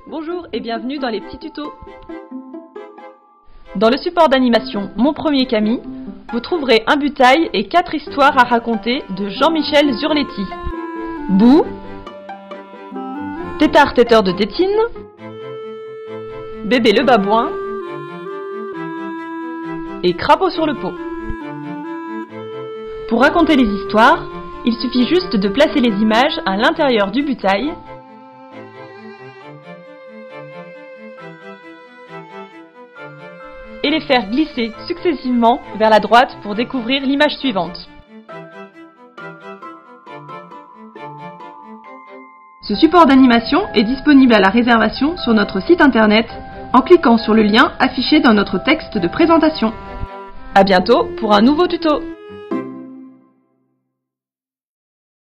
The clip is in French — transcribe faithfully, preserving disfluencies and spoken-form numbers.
Bonjour et bienvenue dans les petits tutos. Dans le support d'animation Mon Premier Kami, vous trouverez un butail et quatre histoires à raconter de Jean-Michel Zurletti. Bou, Tétard Téteur de Tétine, Bébé le babouin et Crapaud sur le pot. Pour raconter les histoires, il suffit juste de placer les images à l'intérieur du butail et les faire glisser successivement vers la droite pour découvrir l'image suivante. Ce support d'animation est disponible à la réservation sur notre site internet en cliquant sur le lien affiché dans notre texte de présentation. À bientôt pour un nouveau tuto.